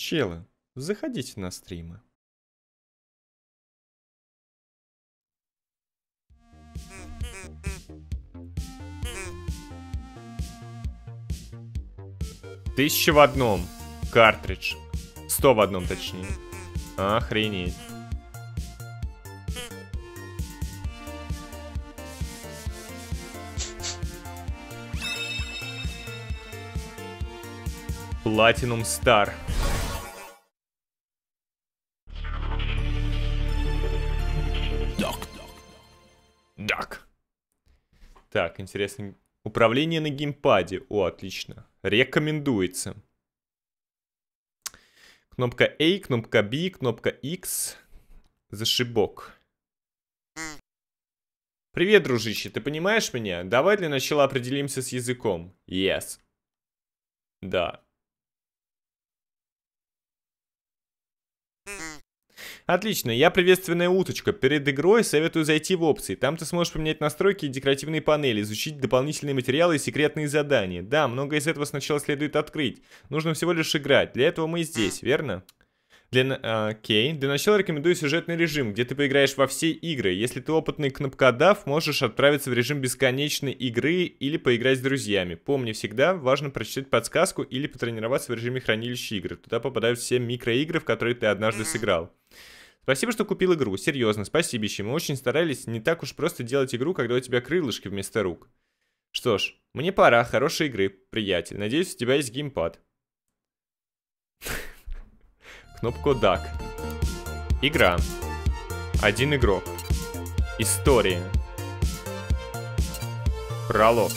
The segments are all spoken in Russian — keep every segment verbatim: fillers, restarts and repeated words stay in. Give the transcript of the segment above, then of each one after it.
Челы, заходите на стримы. Тысяча в одном. Картридж. Сто в одном, точнее. Охренеть. Platinum Star. Дак. Так, интересно. Управление на геймпаде. О, отлично. Рекомендуется. Кнопка A, кнопка B, кнопка X. Зашибок. Привет, дружище, ты понимаешь меня? Давай для начала определимся с языком. Yes. Да. Отлично, я приветственная уточка. Перед игрой советую зайти в опции. Там ты сможешь поменять настройки и декоративные панели, изучить дополнительные материалы и секретные задания. Да, многое из этого сначала следует открыть. Нужно всего лишь играть. Для этого мы здесь, верно? Для, а, окей. Для начала рекомендую сюжетный режим, где ты поиграешь во все игры. Если ты опытный кнопкодав, можешь отправиться в режим бесконечной игры или поиграть с друзьями. Помни, всегда важно прочитать подсказку или потренироваться в режиме хранилища игр. Туда попадают все микроигры, в которые ты однажды сыграл. Спасибо, что купил игру. Серьезно, спасибище. Мы очень старались. Не так уж просто делать игру, когда у тебя крылышки вместо рук. Что ж, мне пора. Хорошей игры, приятель. Надеюсь, у тебя есть геймпад. Кнопку дак. Игра. Один игрок. История. Пролог.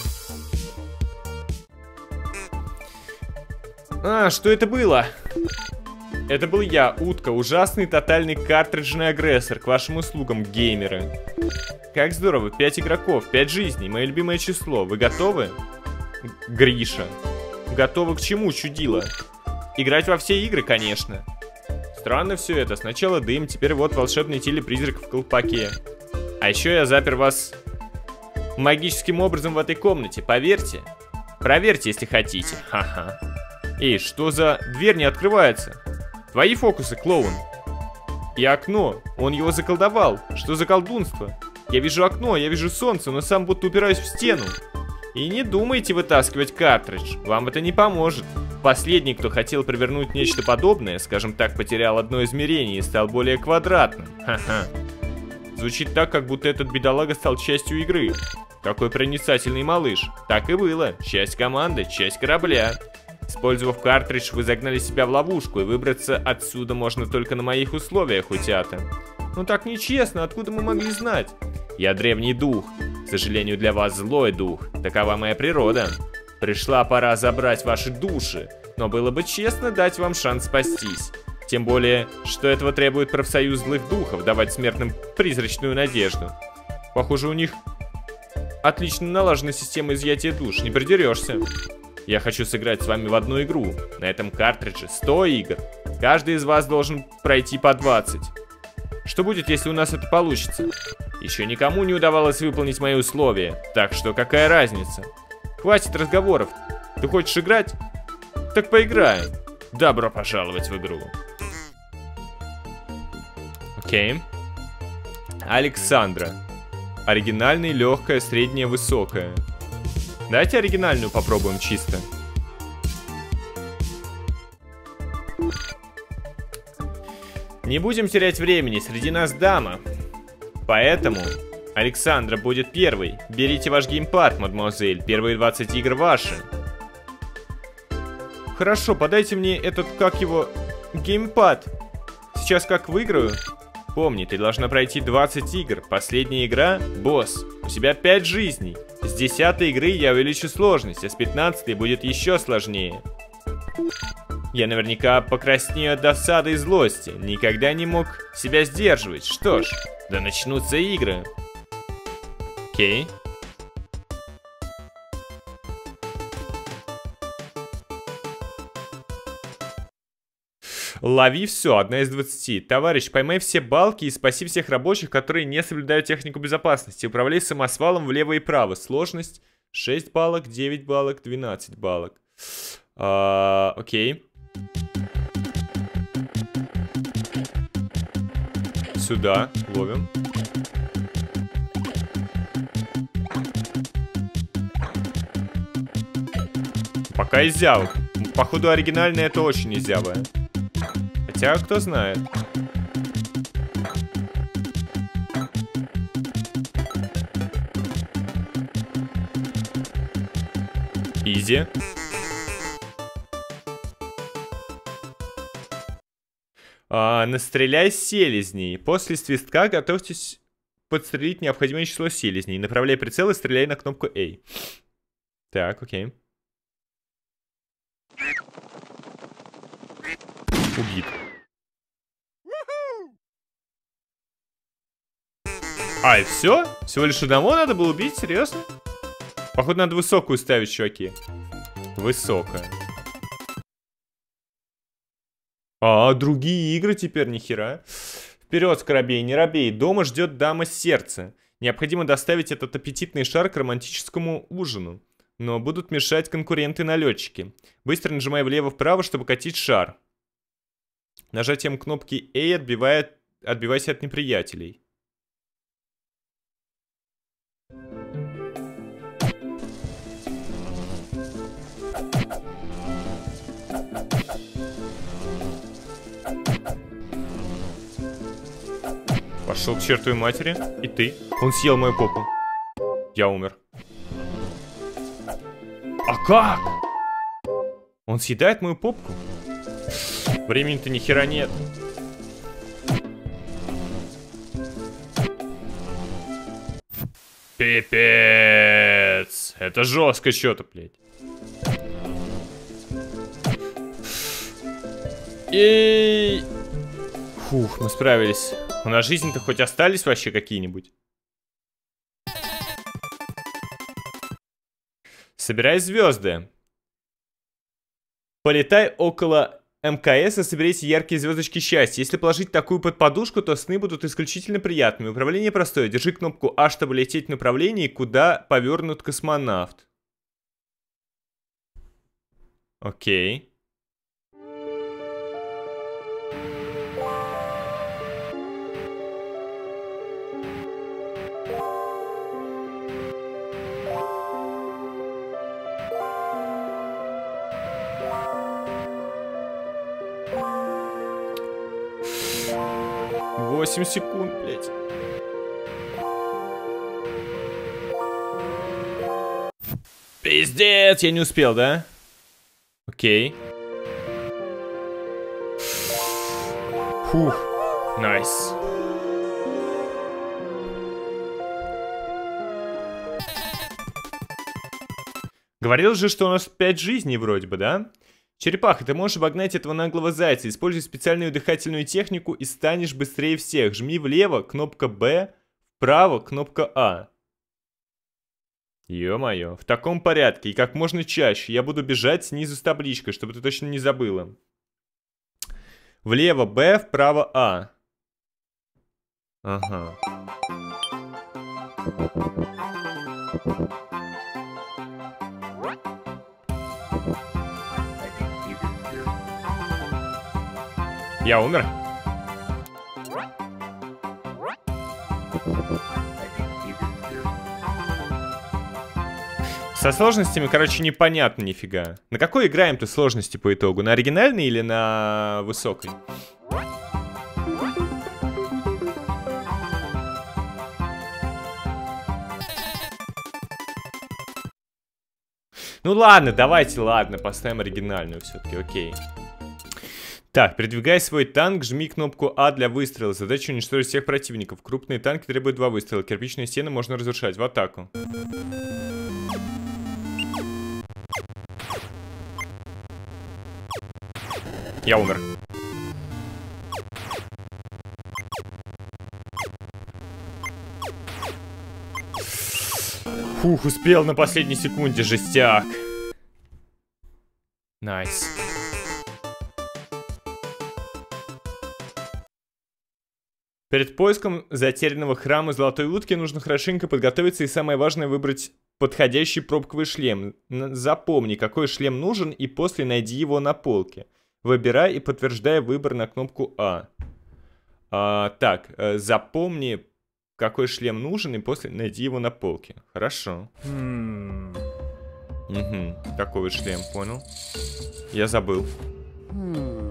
А, что это было? Это был я, Утка, ужасный тотальный картриджный агрессор. К вашим услугам, геймеры. Как здорово, пять игроков, пять жизней, мое любимое число. Вы готовы? Гриша. Готовы к чему, чудило? Играть во все игры, конечно. Странно все это. Сначала дым, теперь вот волшебный телепризрак в колпаке. А еще я запер вас магическим образом в этой комнате, поверьте. Проверьте, если хотите. Ха-ха. Эй, что за... Дверь не открывается. Твои фокусы, клоун. И окно. Он его заколдовал. Что за колдунство? Я вижу окно, я вижу солнце, но сам будто упираюсь в стену. И не думайте вытаскивать картридж. Вам это не поможет. Последний, кто хотел провернуть нечто подобное, скажем так, потерял одно измерение и стал более квадратным. Ха-ха. Звучит так, как будто этот бедолага стал частью игры. Какой проницательный малыш. Так и было. Часть команды, часть корабля. Использовав картридж, вы загнали себя в ловушку, и выбраться отсюда можно только на моих условиях, утята. Ну так нечестно, откуда мы могли знать? Я древний дух. К сожалению, для вас злой дух. Такова моя природа. Пришла пора забрать ваши души, но было бы честно дать вам шанс спастись. Тем более, что этого требует профсоюз злых духов, давать смертным призрачную надежду. Похоже, у них отлично налажена система изъятия душ, не придерешься. Я хочу сыграть с вами в одну игру. На этом картридже сто игр. Каждый из вас должен пройти по двадцать. Что будет, если у нас это получится? Еще никому не удавалось выполнить мои условия, так что какая разница? Хватит разговоров. Ты хочешь играть? Так поиграем. Добро пожаловать в игру. Окей. Александра. Оригинальная, легкая, средняя, высокая. Давайте оригинальную попробуем чисто. Не будем терять времени, среди нас дама. Поэтому Александра будет первой. Берите ваш геймпад, мадемуазель. Первые двадцать игр ваши. Хорошо, подайте мне этот, как его, геймпад. Сейчас как выиграю. Помни, ты должна пройти двадцать игр. Последняя игра — босс. У тебя пять жизней. С десятой игры я увеличу сложность, а с пятнадцатой будет еще сложнее. Я наверняка покраснею от досады и злости. Никогда не мог себя сдерживать. Что ж, да начнутся игры. Окей. Лови все, одна из двадцати. Товарищ, поймай все балки и спаси всех рабочих, которые не соблюдают технику безопасности. Управляй самосвалом влево и право. Сложность шесть баллов, девять баллов, двенадцать баллов. А, окей. Сюда, ловим. Пока изява. Походу, оригинальная это очень изявая. Хотя, кто знает. Изи. А, настреляй селезней. После свистка готовьтесь подстрелить необходимое число селезней. Направляй прицел и стреляй на кнопку A. Так, окей. Убит. А, и все? Всего лишь одного надо было убить? Серьезно? Походу, надо высокую ставить, чуваки. Высокая. А, другие игры теперь, нихера. Вперед, скоробей, не робей. Дома ждет дама сердца. Необходимо доставить этот аппетитный шар к романтическому ужину. Но будут мешать конкуренты-налетчики. Быстро нажимай влево-вправо, чтобы катить шар. Нажатием кнопки A отбивает, отбивайся от неприятелей. Пошел к чертовой матери. И ты. Он съел мою попу. Я умер. А как? Он съедает мою попку? Времени-то ни хера нет. Пипец. Это жестко что-то, блядь. И... Фух, мы справились. У нас жизни-то хоть остались вообще какие-нибудь? Собирай звезды. Полетай около МКС и соберите яркие звездочки счастья. Если положить такую под подушку, то сны будут исключительно приятными. Управление простое. Держи кнопку А, чтобы лететь в направлении, куда повернут космонавт. Окей. восемь секунд, блядь. Пиздец, я не успел, да? Окей. Фух, найс. Говорил же, что у нас пять жизней вроде бы, да? Черепаха, ты можешь обогнать этого наглого зайца. Используй специальную дыхательную технику и станешь быстрее всех. Жми влево, кнопка Б, вправо, кнопка А. Ё-моё, в таком порядке и как можно чаще. Я буду бежать снизу с табличкой, чтобы ты точно не забыла. Влево Б, вправо А. Ага. Я умер. Со сложностями, короче, непонятно нифига. На какой играем-то сложности по итогу? На оригинальной или на высокой? Ну ладно, давайте, ладно, поставим оригинальную все-таки, окей. Так, передвигай свой танк, жми кнопку А для выстрела. Задача уничтожить всех противников. Крупные танки требуют два выстрела. Кирпичные стены можно разрушать. В атаку. Я умер. Фух, успел на последней секунде, жестяк. Найс. Перед поиском затерянного храма Золотой Утки нужно хорошенько подготовиться и самое важное выбрать подходящий пробковый шлем. Запомни, какой шлем нужен, и после найди его на полке. Выбирай и подтверждай выбор на кнопку А. А, так, э, запомни, какой шлем нужен, и после найди его на полке. Хорошо. Hmm. Угу, такой вот шлем, понял. Я забыл. Hmm.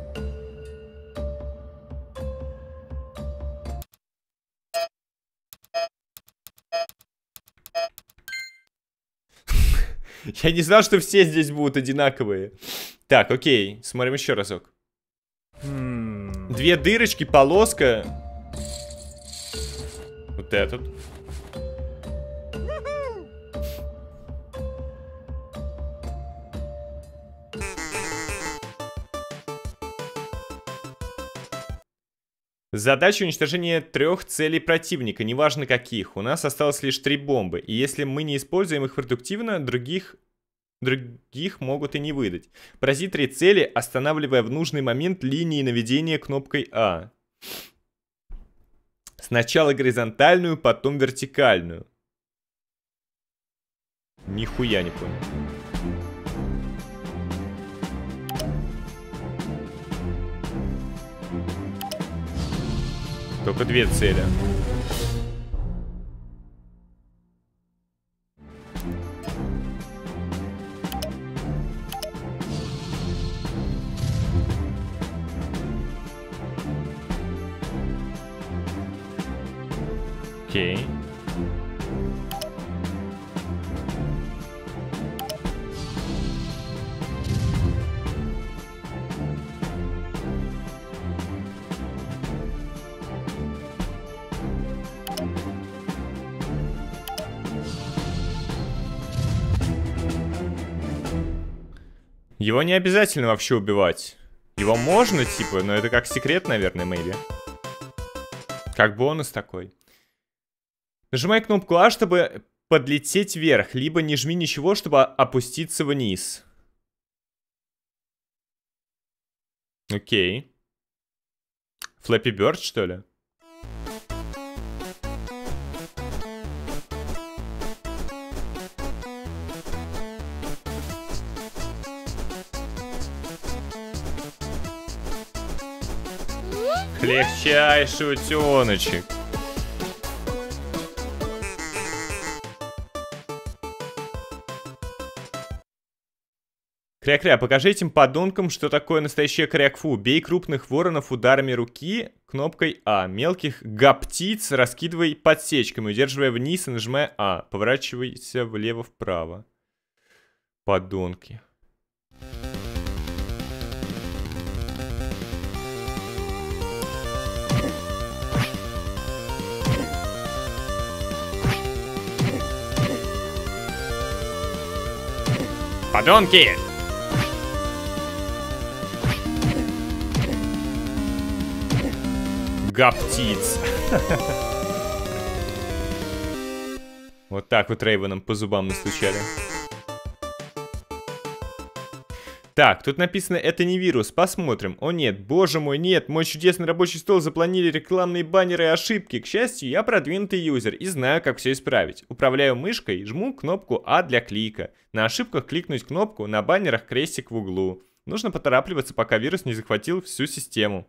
Я не знал, что все здесь будут одинаковые. Так, окей, смотрим еще разок. Hmm. Две дырочки, полоска. Вот этот. Задача уничтожения трех целей противника, неважно каких. У нас осталось лишь три бомбы. И если мы не используем их продуктивно, других, других могут и не выдать. Порази три цели, останавливая в нужный момент линии наведения кнопкой А. Сначала горизонтальную, потом вертикальную. Нихуя не понял. Только две цели. Окей. Его не обязательно вообще убивать. Его можно, типа, но это как секрет, наверное, maybe. Как бонус такой. Нажимай кнопку А, чтобы подлететь вверх, либо не жми ничего, чтобы опуститься вниз. Окей. Флэппи Бёрд, что ли? Легчайший утеночек. Кря-кря, покажи этим подонкам, что такое настоящее крякфу. Бей крупных воронов ударами руки кнопкой А. Мелких гаптиц раскидывай подсечками, удерживая вниз и нажимая А. Поворачивайся влево-вправо. Подонки. Подонки! Гаптиц. Вот так вот Рейвеном по зубам настучали. Так, тут написано, это не вирус. Посмотрим. О нет, боже мой, нет. Мой чудесный рабочий стол запланили рекламные баннеры и ошибки. К счастью, я продвинутый юзер и знаю, как все исправить. Управляю мышкой, жму кнопку А для клика. На ошибках кликнуть кнопку, на баннерах крестик в углу. Нужно поторапливаться, пока вирус не захватил всю систему.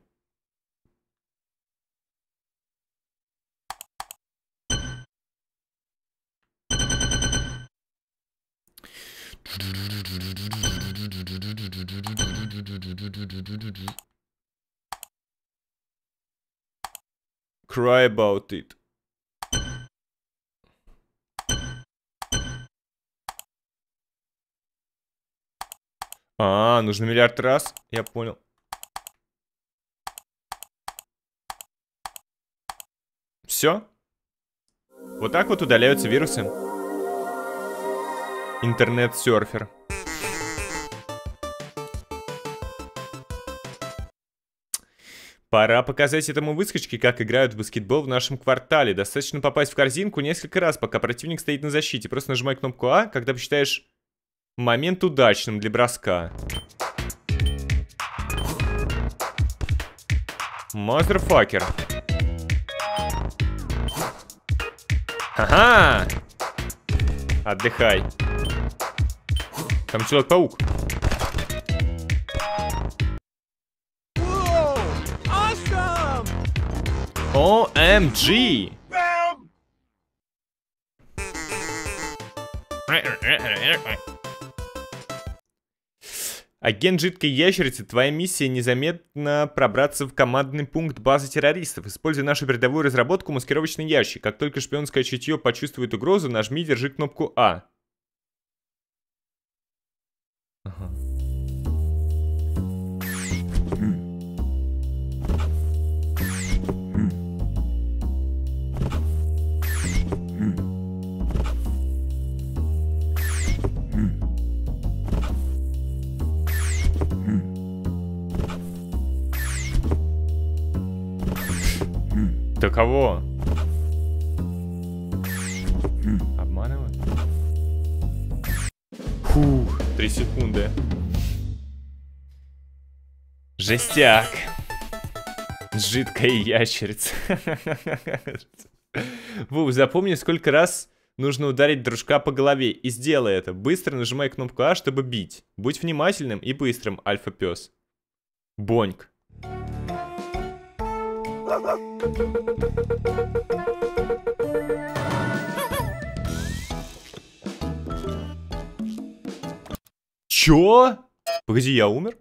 Cry about it. А, нужно миллиард раз. Я понял. Все. Вот так вот удаляются вирусы. Интернет-серфер. Пора показать этому выскочке, как играют в баскетбол в нашем квартале. Достаточно попасть в корзинку несколько раз, пока противник стоит на защите. Просто нажимай кнопку А, когда посчитаешь момент удачным для броска. Мазерфакер. Ха-ха! Отдыхай. Там Человек-паук. О эм джи! Агент жидкой ящерицы, твоя миссия незаметно пробраться в командный пункт базы террористов. Используй нашу передовую разработку маскировочный ящик. Как только шпионское чутье почувствует угрозу, нажми и держи кнопку А. Ага. Да кого? Обманывают? Фух, три секунды. Жестяк. Жидкая ящерица. Вов, запомни, сколько раз нужно ударить дружка по голове. И сделай это. Быстро нажимай кнопку А, чтобы бить. Будь внимательным и быстрым, альфа-пес. Боньк. Чё? Погоди, я умер?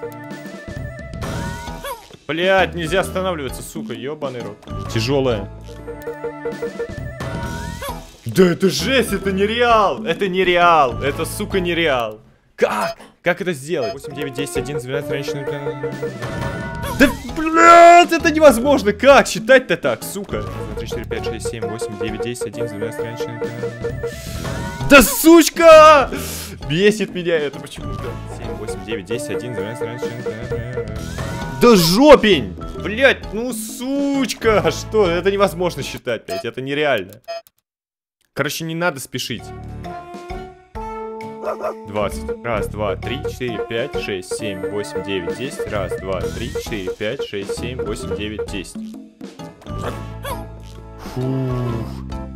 Блядь, нельзя останавливаться, сука, ёбаный рот. Тяжелая. Да это жесть, это нереал! Это нереал! Это, сука, нереал! Как? Как это сделать? восемь, девять, десять, одиннадцать, двенадцать, раньше... Да, блядь, это невозможно! Как считать-то так, сука? три, четыре, пять, шесть, семь, восемь, девять, десять, одиннадцать, двенадцать, раньше... Да, сучка! Бесит меня это почему-то. семь, восемь, девять, десять, одиннадцать, двенадцать, раньше... Да жопень! Блядь, ну сучка! Что? Это невозможно считать, блядь, это нереально. Короче, не надо спешить. двадцать. Раз, два, три, четыре, пять, шесть, семь, восемь, девять, десять. Раз, два, три, четыре, пять, шесть, семь, восемь, девять, десять. Фух.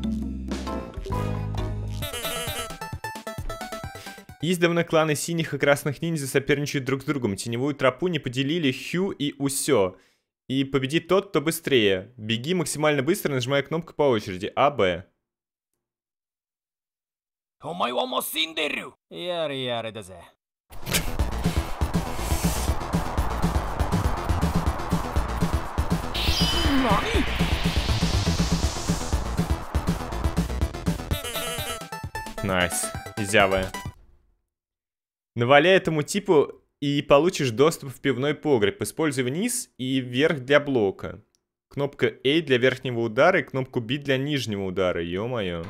Издавна кланы синих и красных ниндзя соперничают друг с другом. Теневую тропу не поделили Хью и Усё. И победит тот, кто быстрее. Беги максимально быстро, нажимая кнопку по очереди. А, Б. Найс. Изявая. Наваляй этому типу и получишь доступ в пивной погреб. Используй вниз и вверх для блока. Кнопка A для верхнего удара и кнопку B для нижнего удара. Ё-моё.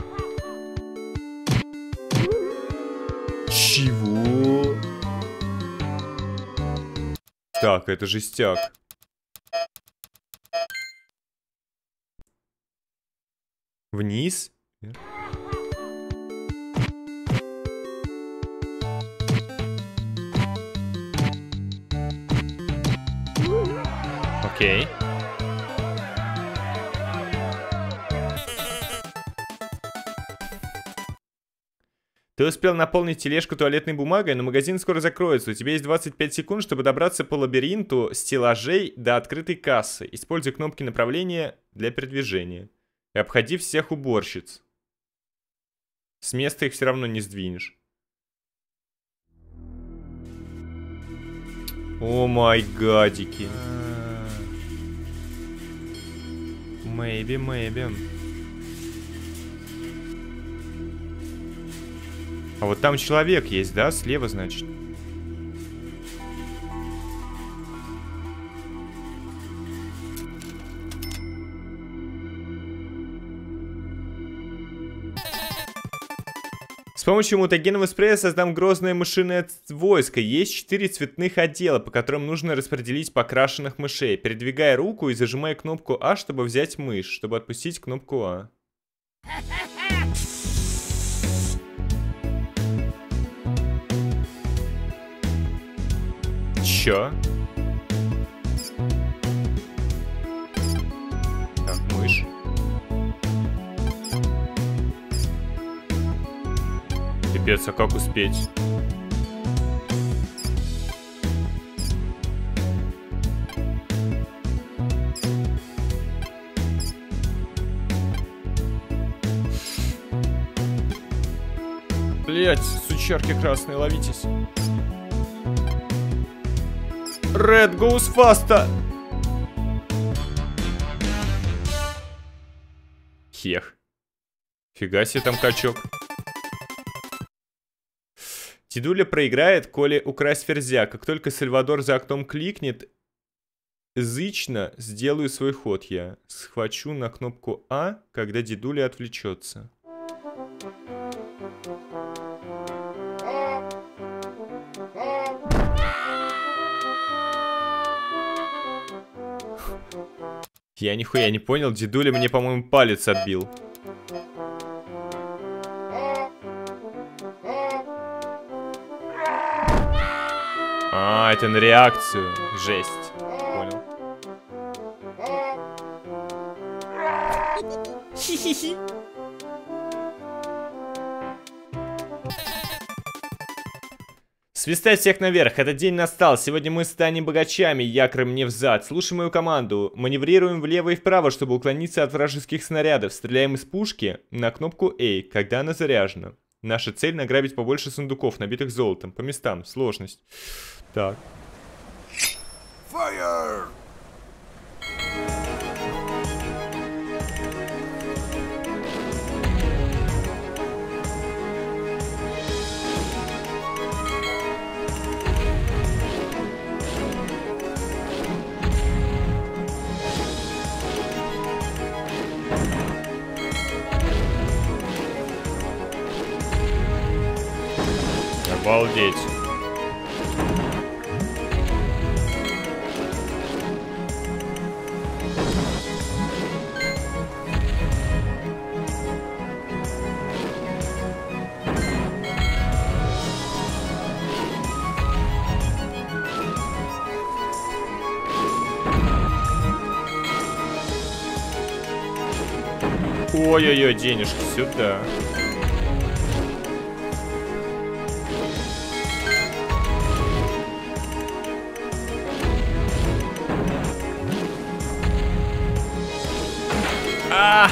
Чего? Так, это жестяк. Вниз. Окей. Ты успел наполнить тележку туалетной бумагой, но магазин скоро закроется. У тебя есть двадцать пять секунд, чтобы добраться по лабиринту стеллажей до открытой кассы. Используй кнопки направления для передвижения. И обходи всех уборщиц. С места их все равно не сдвинешь. О май гадики. Maybe, maybe. А вот там человек есть, да? Слева, значит. С помощью мутагенного спрея создам грозное мышиное войско. Есть четыре цветных отдела, по которым нужно распределить покрашенных мышей. Передвигай руку и зажимай кнопку А, чтобы взять мышь. Чтобы отпустить кнопку А. Чё? Так, мышь. Пипец, а как успеть? Блять, сучарки красные, ловитесь. Red goes faster. Хех. Фига себе там качок. Дедуля проиграет, коли украсть ферзя. Как только Сальвадор за окном кликнет, зычно сделаю свой ход я. Схвачу на кнопку А, когда дедуля отвлечется. Я нихуя не понял, дедуля мне, по-моему, палец отбил. А, это на реакцию. Жесть. Понял. Хи-хи-хи. Свистать всех наверх, этот день настал, сегодня мы станем богачами, якорь мне взад. Слушай мою команду, маневрируем влево и вправо, чтобы уклониться от вражеских снарядов. Стреляем из пушки на кнопку A, когда она заряжена. Наша цель награбить побольше сундуков, набитых золотом, по местам, сложность. Так. Fire! Обалдеть. Ой-ой-ой, денежки сюда. А!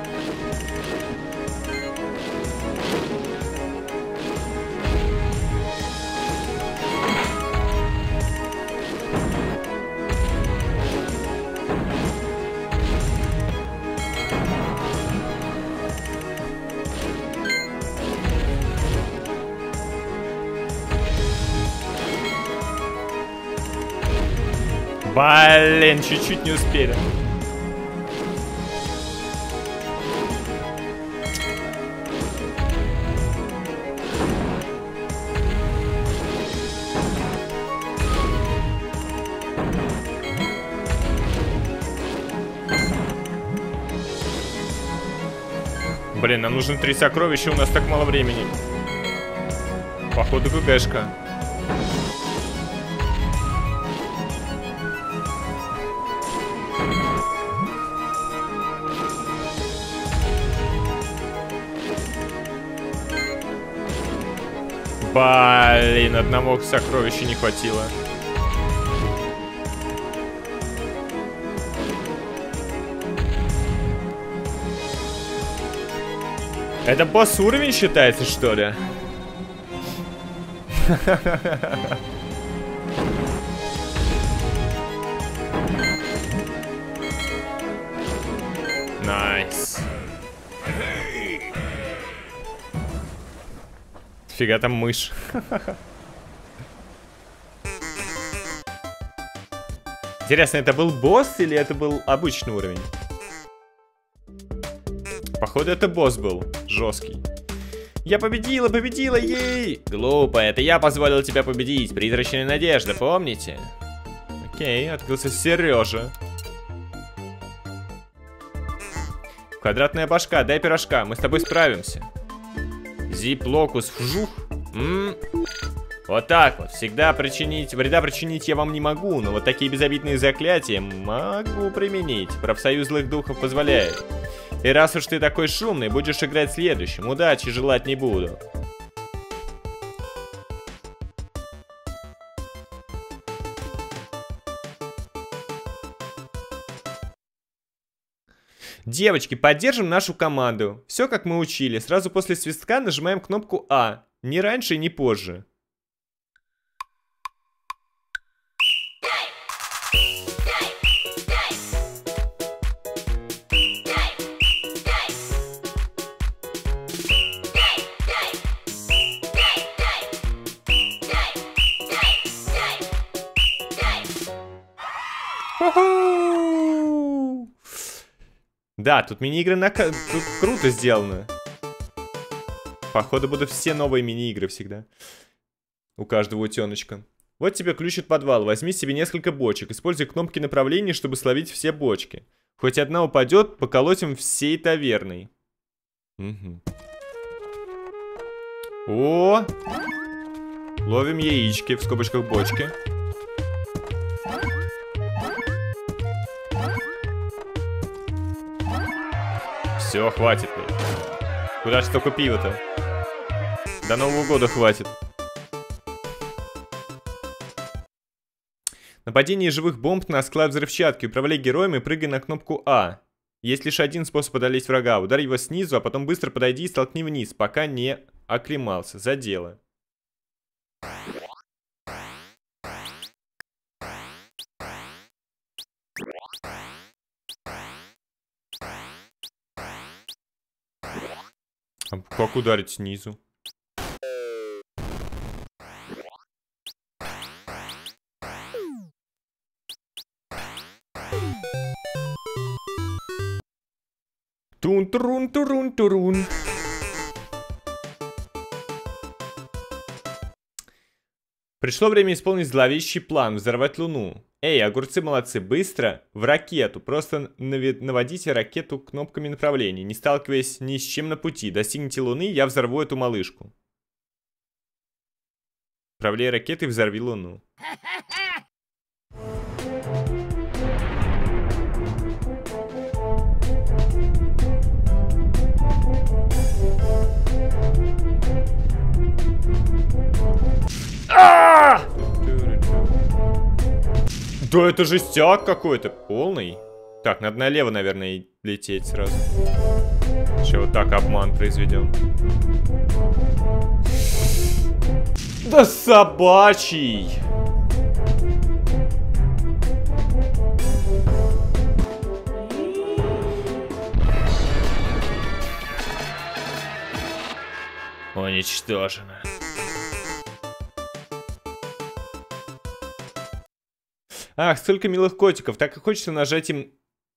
Блин, чуть-чуть не успели. Блин, нам нужно три сокровища, у нас так мало времени. Походу ГГшка. Блин, одного сокровища не хватило. Это босс уровень считается, что ли? Найс. Фига там мышь. Интересно, это был босс или это был обычный уровень? Походу, это босс был. Жесткий. Я победила, победила, ей! Глупо, это я позволил тебя победить. Призрачная надежда, помните? Окей, открылся Сережа. Квадратная башка, дай пирожка, мы с тобой справимся. Зип-локус, вжух. М-м. Вот так вот, всегда причинить, вреда причинить я вам не могу, но вот такие безобидные заклятия могу применить. Профсоюз злых духов позволяет. И раз уж ты такой шумный, будешь играть следующим. Удачи желать не буду. Девочки, поддержим нашу команду. Все как мы учили. Сразу после свистка нажимаем кнопку А. Ни раньше, ни позже. Да, тут мини-игры на... Тут круто сделано. Походу будут все новые мини-игры всегда. У каждого утеночка. Вот тебе ключ от подвала. Возьми себе несколько бочек. Используй кнопки направления, чтобы словить все бочки. Хоть одна упадет, поколотим всей таверной. Угу. О! Ловим яички, в скобочках бочки. Все, хватит. Куда ж столько пива-то? До Нового года хватит. Нападение живых бомб на склад взрывчатки. Управляй героем и прыгай на кнопку А. Есть лишь один способ одолеть врага. Ударь его снизу, а потом быстро подойди и столкни вниз, пока не оклемался. За дело. А как ударить снизу? Тун-турун-турун-турун. Пришло время исполнить зловещий план, взорвать Луну. Эй, огурцы молодцы, быстро в ракету. Просто наводите ракету кнопками направления, не сталкиваясь ни с чем на пути. Достигните Луны, я взорву эту малышку. Управляй ракетой, взорви Луну. А! Да это жестяк какой-то, полный. Так, надо налево, наверное, лететь сразу. Сейчас вот так обман произведем. Да собачий! Уничтожено. Ах, столько милых котиков. Так и хочется нажать им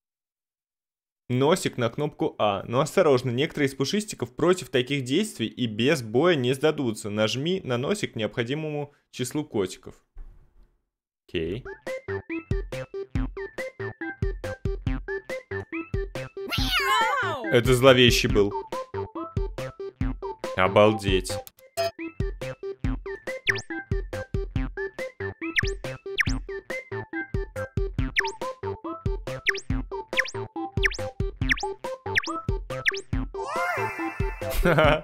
носик на кнопку А. Но осторожно, некоторые из пушистиков против таких действий и без боя не сдадутся. Нажми на носик необходимому числу котиков. Окей. Это зловещий был. Обалдеть. Ха-ха.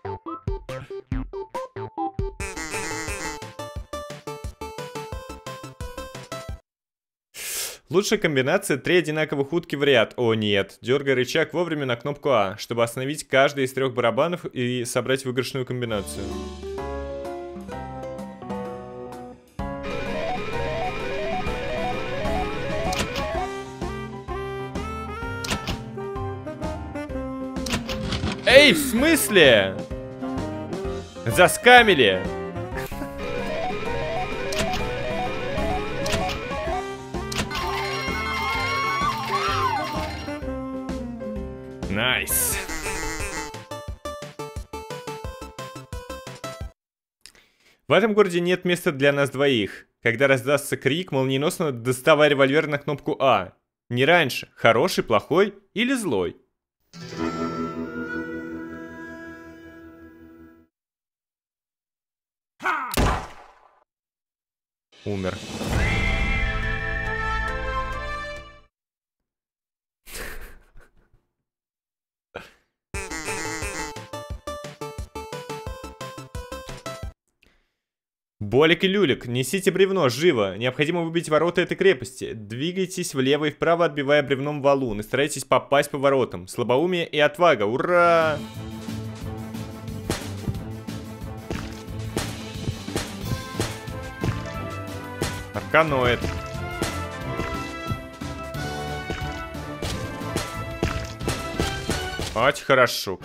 Лучшая комбинация — три одинаковых утки в ряд. О нет, дергай рычаг вовремя на кнопку А, чтобы остановить каждый из трех барабанов и собрать выигрышную комбинацию. Эй, в смысле? Заскамили. Найс. В этом городе нет места для нас двоих. Когда раздастся крик, молниеносно доставай револьвер на кнопку А. Не раньше. Хороший, плохой или злой? Умер. Болик и Люлик, несите бревно, живо. Необходимо выбить ворота этой крепости. Двигайтесь влево и вправо, отбивая бревном валун. И старайтесь попасть по воротам. Слабоумие и отвага. Ура! Арканоид. Очень хорошо.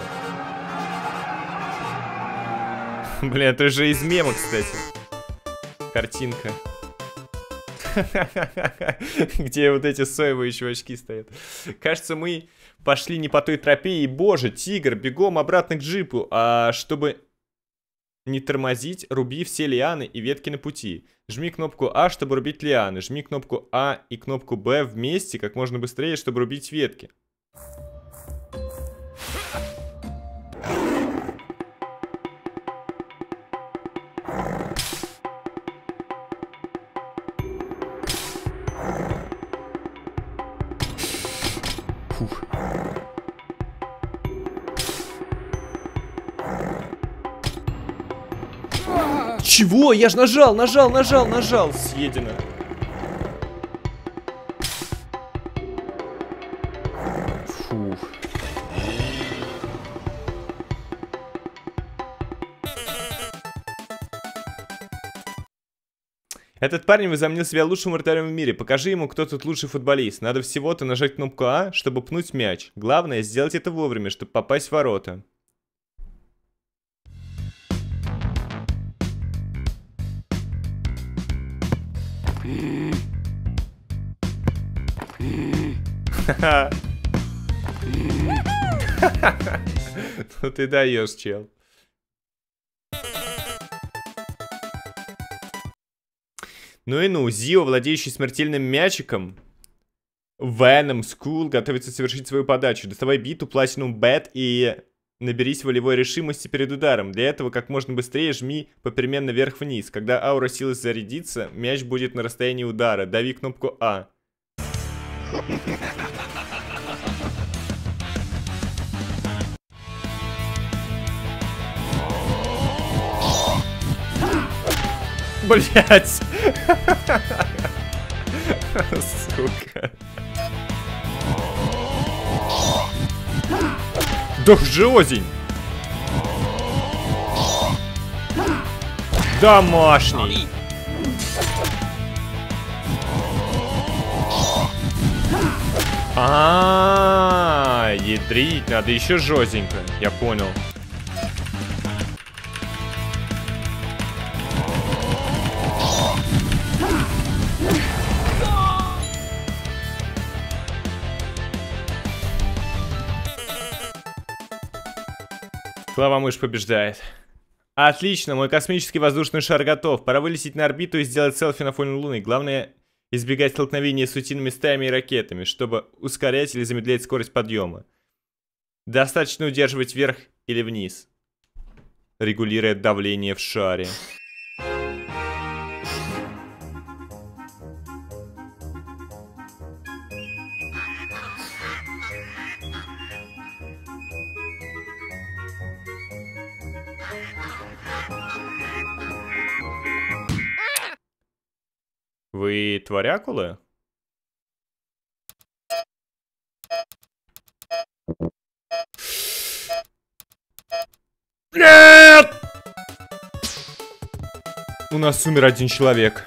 Блин, это же из мема, кстати. Картинка. Где вот эти соевые чувачки стоят. Кажется, мы пошли не по той тропе. И, боже, тигр, бегом обратно к джипу. А чтобы не тормозить, руби все лианы и ветки на пути. Жми кнопку А, чтобы рубить лианы. Жми кнопку А и кнопку Б вместе как можно быстрее, чтобы рубить ветки. Фух. Чего? Я ж нажал, нажал, нажал, нажал. Съедено. Фух. Этот парень возомнил себя лучшим вратарем в мире. Покажи ему, кто тут лучший футболист. Надо всего-то нажать кнопку А, чтобы пнуть мяч. Главное, сделать это вовремя, чтобы попасть в ворота. Ну ты даешь, чел. Ну и ну, Зио, владеющий смертельным мячиком, Venom School, готовится совершить свою подачу. Доставай биту, Platinum Bat и наберись волевой решимости перед ударом. Для этого как можно быстрее жми попеременно вверх-вниз. Когда аура силы зарядится, мяч будет на расстоянии удара. Дави кнопку А. Блять! Сука. Домашний. Домашний. А, -а, -а ядрить надо еще жестенько. Я понял. Клава мышь побеждает. Отлично, мой космический воздушный шар готов. Пора вылететь на орбиту и сделать селфи на фоне Луны. Главное, избегать столкновения с утиными стаями и ракетами, чтобы ускорять или замедлять скорость подъема. Достаточно удерживать вверх или вниз, регулируя давление в шаре. Вы творякулы? Нет! У нас умер один человек.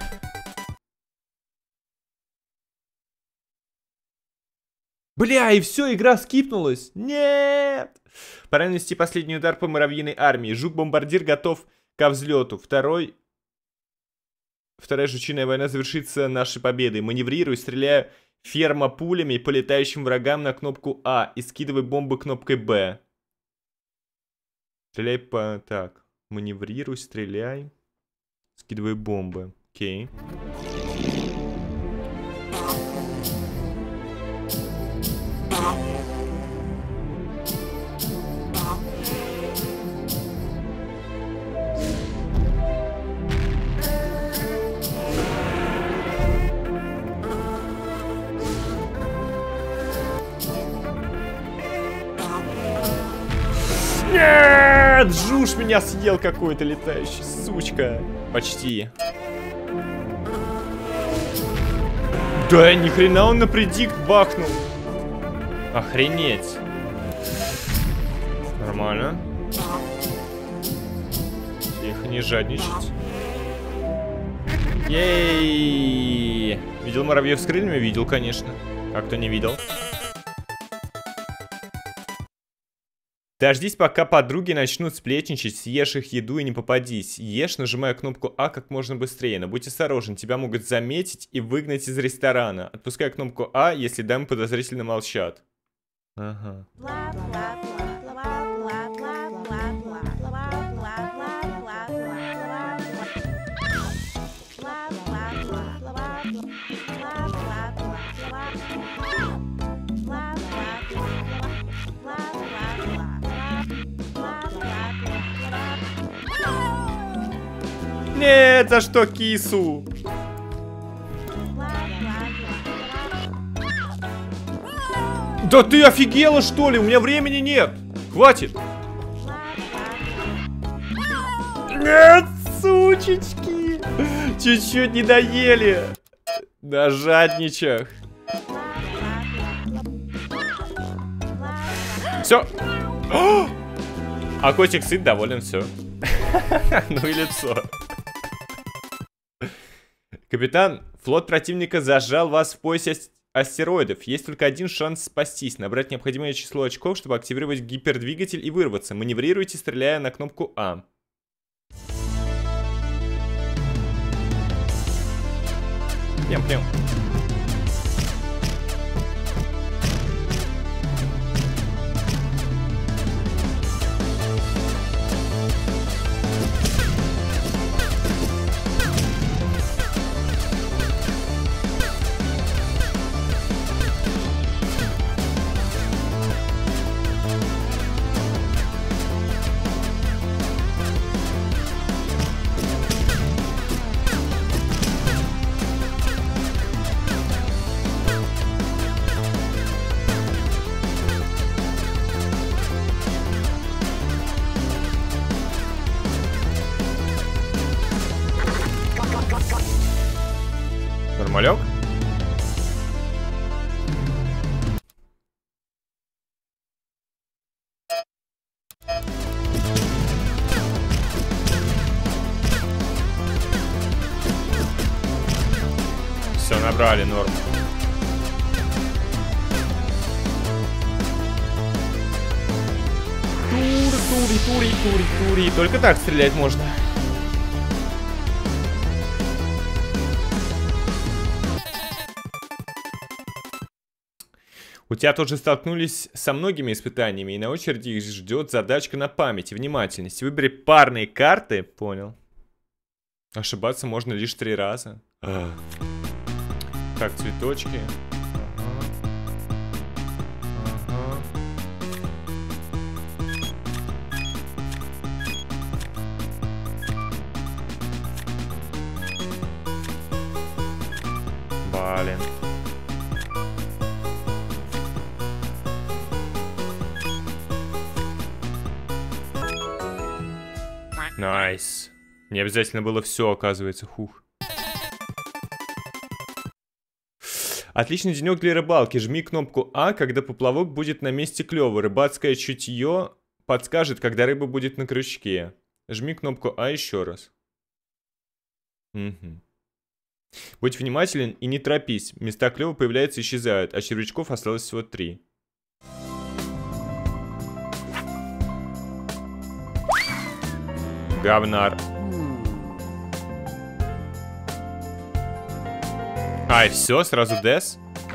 Бля, и все, игра скипнулась. Нет! Пора нанести последний удар по муравьиной армии. Жук-бомбардир готов ко взлету. Второй... Вторая жучиная война завершится нашей победой. Маневрируй, стреляя ферма пулями по летающим врагам на кнопку А и скидывай бомбы кнопкой Б. Стреляй по... Так. Маневрируй, стреляй. Скидывай бомбы. Окей. Нет! Жуж меня съел какой-то летающий, сучка. Почти. Да ни хрена он на предикт бахнул. Охренеть. Нормально. Тихо, не жадничать. Ей! Видел муравьев с крыльями? Видел, конечно. А кто не видел? Дождись, пока подруги начнут сплетничать, съешь их еду и не попадись. Ешь, нажимая кнопку А как можно быстрее, но будь осторожен, тебя могут заметить и выгнать из ресторана. Отпускай кнопку А, если дамы подозрительно молчат. Ага. Нет, за что кису? Да ты офигела, что ли? У меня времени нет. Хватит. Нет, сучечки. Чуть-чуть не доели. На жадничах. Все. А котик сыт, доволен, все. Ну и лицо. Капитан, флот противника зажал вас в поясе астероидов. Есть только один шанс спастись. Набрать необходимое число очков, чтобы активировать гипердвигатель и вырваться. Маневрируйте, стреляя на кнопку А. Пьем-пьем. Нормалек? Все, набрали, норм. Тури, тури, тури, тури, тури. Только так стрелять можно. У тебя тоже столкнулись со многими испытаниями, и на очереди их ждет задачка на память и внимательность. Выбери парные карты, понял. Ошибаться можно лишь три раза. А. Так, цветочки. Ага. Ага. Блин. Найс. Не обязательно было все, оказывается. Хух. Отличный денек для рыбалки. Жми кнопку А, когда поплавок будет на месте клёва. Рыбацкое чутье подскажет, когда рыба будет на крючке. Жми кнопку А еще раз. Угу. Будь внимателен и не торопись. Места клёва появляются и исчезают, а червячков осталось всего три. Говнар. Ай, все, сразу дес.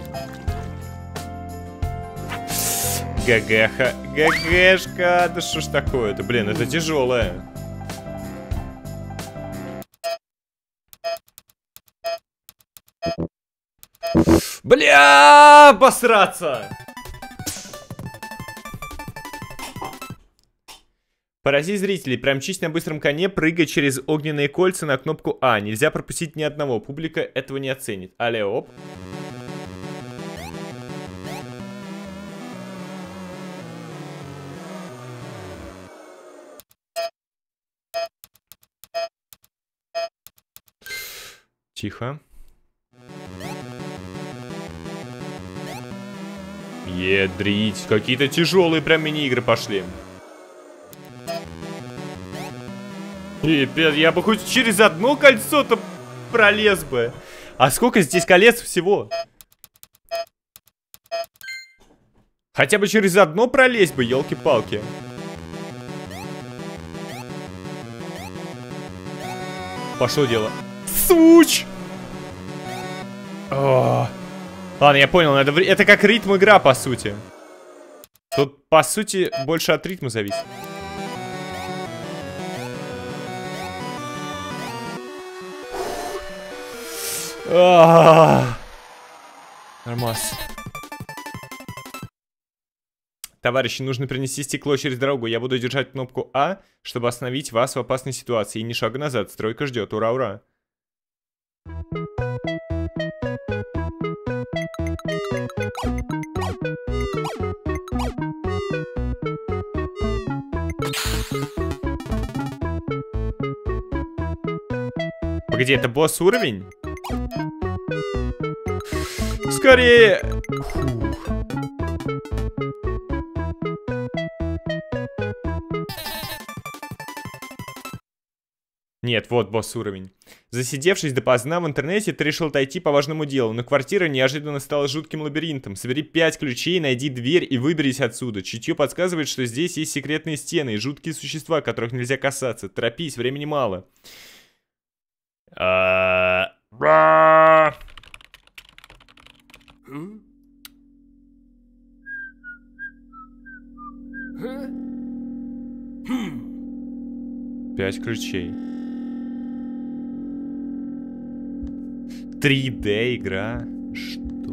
ГГха. ГГшка. Да что ж такое-то? Блин, это тяжелое. Бля, посраться. Порази зрителей, промчись на быстром коне, прыгай через огненные кольца на кнопку А. Нельзя пропустить ни одного, публика этого не оценит. Але, оп. Тихо. Едрить, какие-то тяжелые прям мини-игры пошли. Пипец, я бы хоть через одно кольцо-то пролез бы. А сколько здесь колец всего? Хотя бы через одно пролезть бы, елки-палки. Пошло дело. Суч! О. Ладно, я понял, надо... это как ритм игра, по сути. Тут, по сути, больше от ритма зависит. Нормас. Товарищи, нужно принести стекло через дорогу. Я буду держать кнопку А, чтобы остановить вас в опасной ситуации. И ни шага назад. Стройка ждет. Ура, ура. Погоди, это босс уровень? Скорее! Фух. Нет, вот босс уровень. Засидевшись допоздна в интернете, ты решил отойти по важному делу, но квартира неожиданно стала жутким лабиринтом. Собери пять ключей, найди дверь и выберись отсюда. Чутье подсказывает, что здесь есть секретные стены и жуткие существа, которых нельзя касаться. Торопись, времени мало. Пять ключей. три дэ игра. Что?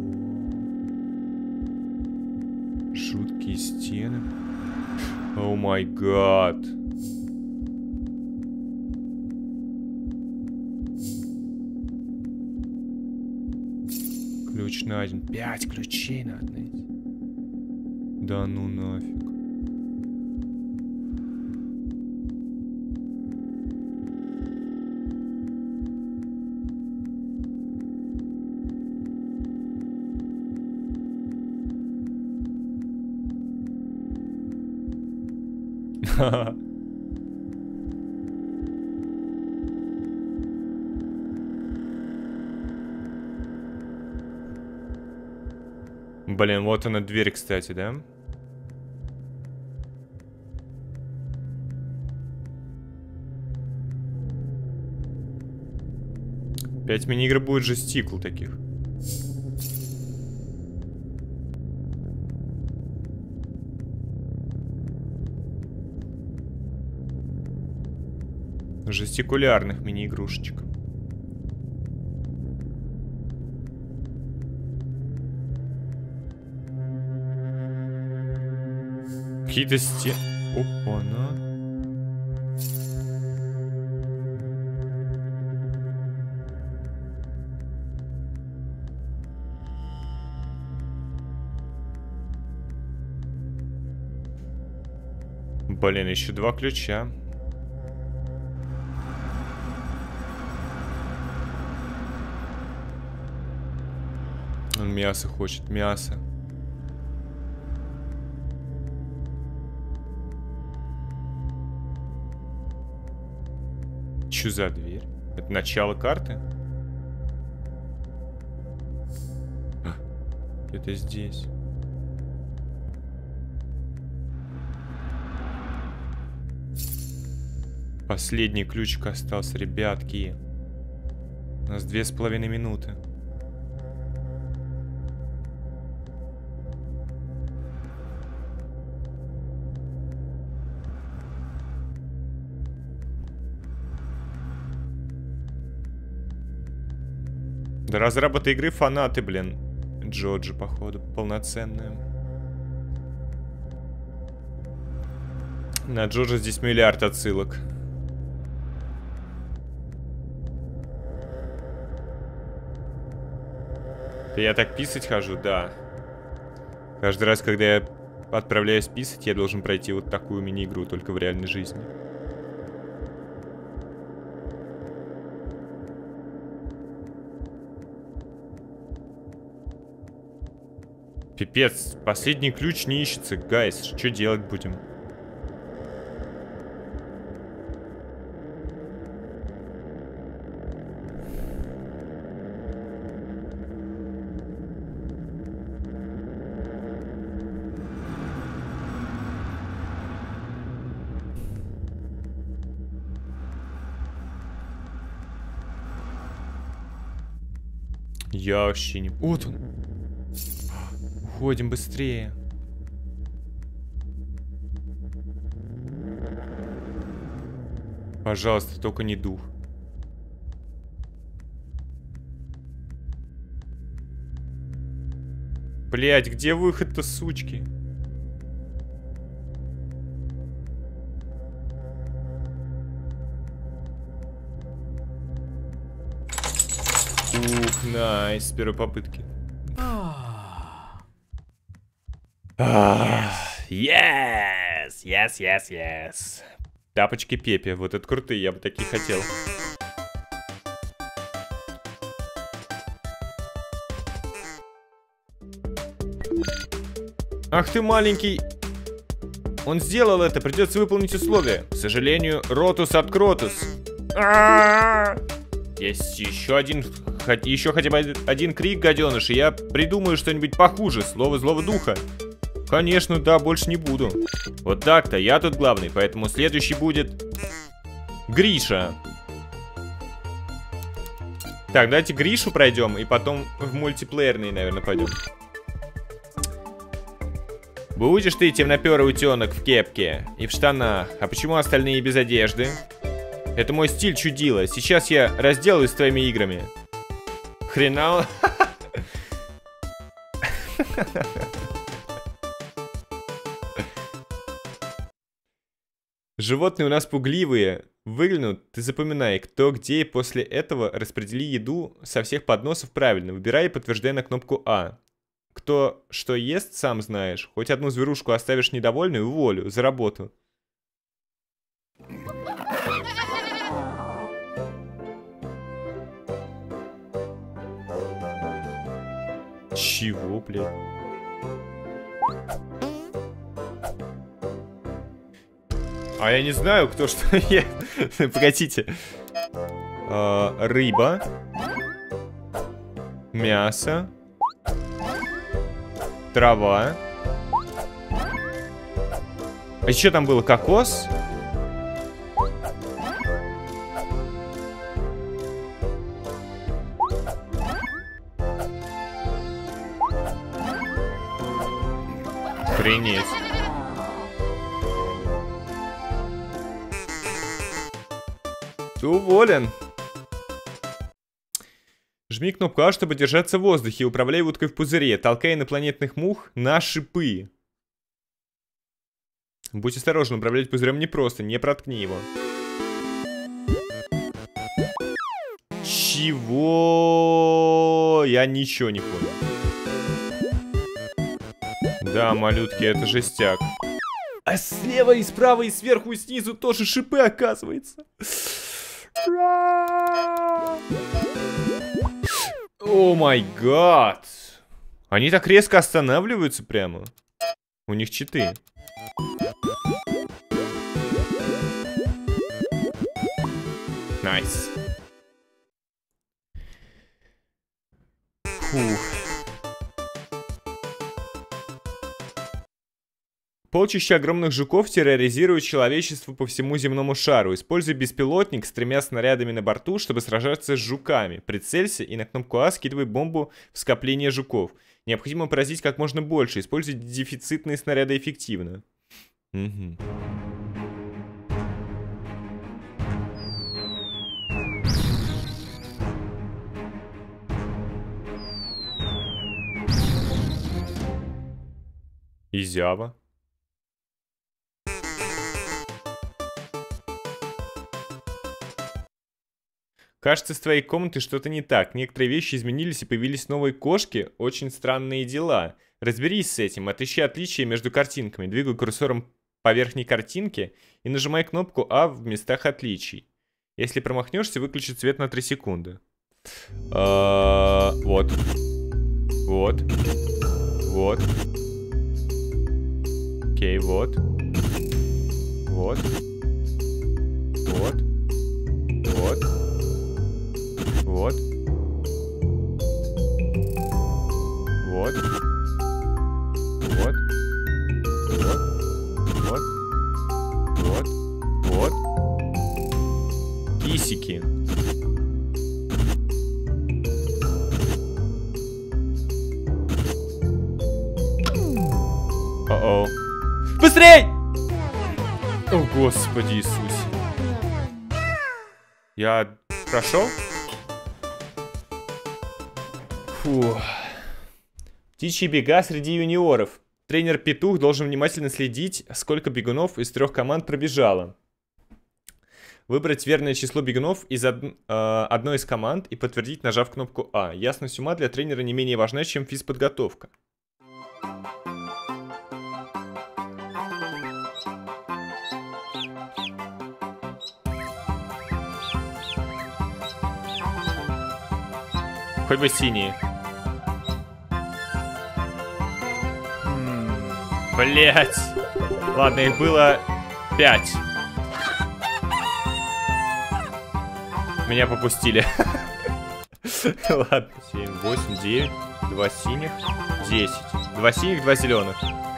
Жуткие стены. О май гад. Ключ найден. Пять ключей надо найти. Да ну нафиг. Блин, вот она дверь, кстати, да? Пять мини-игр будет же стикл таких. Жестикулярных мини-игрушечек. Какие-то стены. Опа-на. Блин, еще два ключа. Он мясо хочет, мясо. Чё за дверь? Это начало карты? А, это здесь. Последний ключик остался, ребятки. У нас две с половиной минуты. Да разработы игры фанаты, блин. Джоджи, походу, полноценные. На Джоджи здесь миллиард отсылок. Да я так писать хожу, да. Каждый раз, когда я отправляюсь писать, я должен пройти вот такую мини-игру, только в реальной жизни. Пипец, последний ключ не ищется, гайс, что делать будем? Я вообще не... Вот он. Уходим быстрее. Пожалуйста, только не дух. Блять, где выход-то, сучки? Ух, найс, с первой попытки. Yes, yes, yes, yes. Тапочки Пепе, вот это крутые, я бы такие хотел. Ах ты маленький. Он сделал это, придется выполнить условия. К сожалению, Ротус от Кротус. Есть еще один, еще хотя бы один крик, гаденыш, и я придумаю что-нибудь похуже, слово злого духа. Конечно, да, больше не буду. Вот так-то, я тут главный, поэтому следующий будет Гриша. Так, давайте Гришу пройдем, и потом в мультиплеерный, наверное, пойдем. Будешь ты темноперый утенок в кепке и в штанах. А почему остальные без одежды? Это мой стиль, чудило. Сейчас я разделаюсь с твоими играми. Хрена. Животные у нас пугливые. Выглянут, ты запоминай, кто где, и после этого распредели еду со всех подносов правильно. Выбирай и подтверждай на кнопку А. Кто что ест, сам знаешь. Хоть одну зверушку оставишь недовольной, уволю. За работу. Чего, блядь? А я не знаю, кто что ест. Погодите. А, рыба. Мясо. Трава. А еще там было кокос. Охренеть. Ты уволен. Жми кнопку А, чтобы держаться в воздухе. Управляй уткой в пузыре. Толкай инопланетных мух на шипы. Будь осторожен, управлять пузырем непросто. Не проткни его. Чего? Я ничего не понял. Да, малютки, это жестяк. А слева и справа и сверху и снизу тоже шипы, оказывается. О май гад. Они так резко останавливаются прямо. У них читы. Найс. Фух. Полчища огромных жуков терроризируют человечество по всему земному шару. Используй беспилотник с тремя снарядами на борту, чтобы сражаться с жуками. Прицелься и на кнопку А скидывай бомбу в скопление жуков. Необходимо поразить как можно больше. Используй дефицитные снаряды эффективно. Угу. Изява. Кажется, с твоей комнатой что-то не так. Некоторые вещи изменились и появились новые кошки. Очень странные дела. Разберись с этим. Отыщи отличия между картинками. Двигай курсором по верхней картинке и нажимай кнопку А в местах отличий. Если промахнешься, выключи цвет на три секунды. Вот. Вот. Вот. Окей, вот. Вот. Вот. Вот. Вот. Вот. Вот. Вот. Вот. Вот. Вот. Кисики. О-о. Быстрей! О, Господи Иисусе. Я прошел? Фу. Птичьи бега среди юниоров. Тренер Петух должен внимательно следить, сколько бегунов из трех команд пробежало. Выбрать верное число бегунов из од... э, одной из команд и подтвердить, нажав кнопку А. Ясность ума для тренера не менее важна, чем физподготовка. Хоть бы синие. Блять. Ладно, их было пять. Меня попустили. Ладно. семь, восемь, девять. Два синих. десять. Два синих, два зеленых.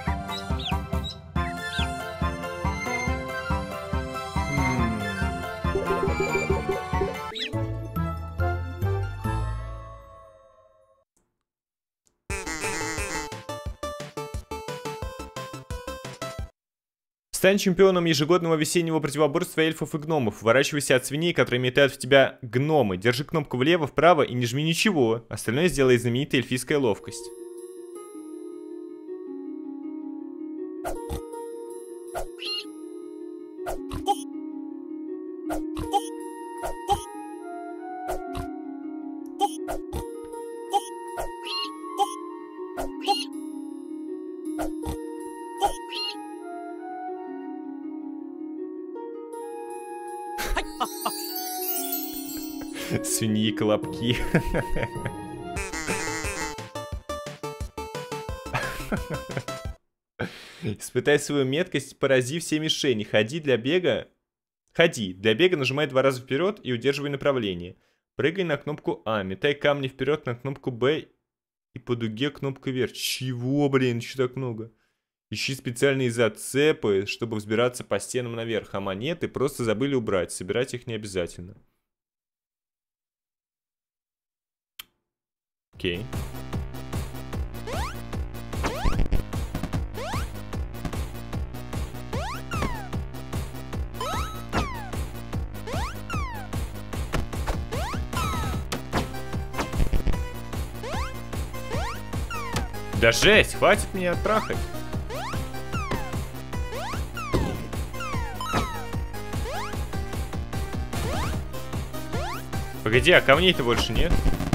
Стань чемпионом ежегодного весеннего противоборства эльфов и гномов. Уворачивайся от свиней, которые метают в тебя гномы. Держи кнопку влево, вправо и не жми ничего. Остальное сделай знаменитая эльфийская ловкость. Свиньи колобки. Испытай свою меткость, порази все мишени. Ходи для бега. Ходи. Для бега нажимай два раза вперед и удерживай направление. Прыгай на кнопку А. Метай камни вперед на кнопку Б. И по дуге кнопка вверх. Чего, блин, еще так много? Ищи специальные зацепы, чтобы взбираться по стенам наверх. А монеты просто забыли убрать. Собирать их не обязательно. Окей. Да жесть, хватит меня трахать. Погоди, а камней-то больше нет?